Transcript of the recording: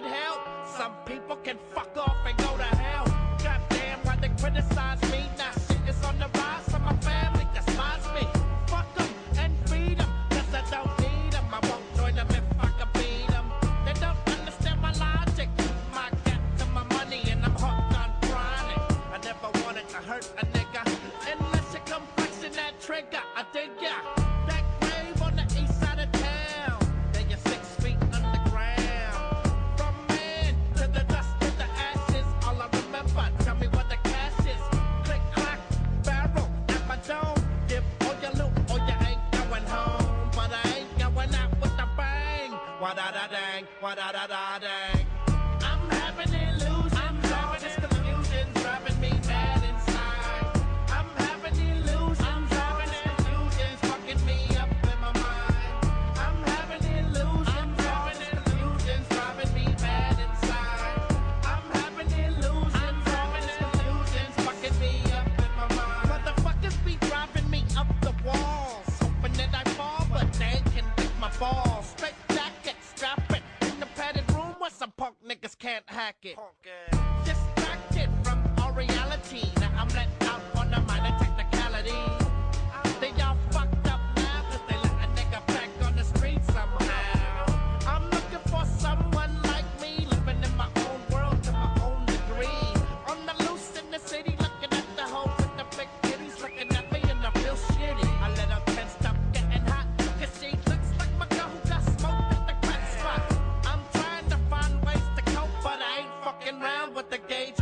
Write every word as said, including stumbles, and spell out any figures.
need help. Some people can fuck off and go to hell. Goddamn, why they criticize me? Now shit is on the rise, so my family despise me. Fuck them and feed them, cause I don't need them. I won't join them if I can beat them. They don't understand my logic. My got to my money and I'm hooked on grinding. I never wanted to hurt a nigga unless you come flexing that trigger. I dig ya. That grave on the east side of town. Then you're six feet underground. From man to the dust to the ashes. All I remember, tell me what the cash is. Click clack, barrel, at my dome. Give all your loot or you ain't going home. But I ain't going out with a bang. Wa da da dang, wa da da da dang. I'm having illusions. I'm having this confusion's driving me mad inside. I'm having illusions. I'm having illusions fucking me up in my mind. I'm having illusions. I'm having illusions driving me mad inside. I'm having illusions. I'm having illusions fucking me up in my mind. Motherfuckers be driving me up the walls, hoping that I fall, but they can lick my balls. Straight jacket, strap it in the padded room where some punk niggas can't hack it. Distracted from all reality. Now I'm let out on a minor technicality. They all fucked up now cause they let a nigga back on the street somehow. I'm looking for someone like me, living in my own world to my own degree. On the loose in the city, looking at the hoe with the big titties, looking at me and I feel shitty. I let her ten stop getting hot cause she looks like my girl who got smoked at the crack spot. I'm trying to find ways to cope, but I ain't fucking round with the gauge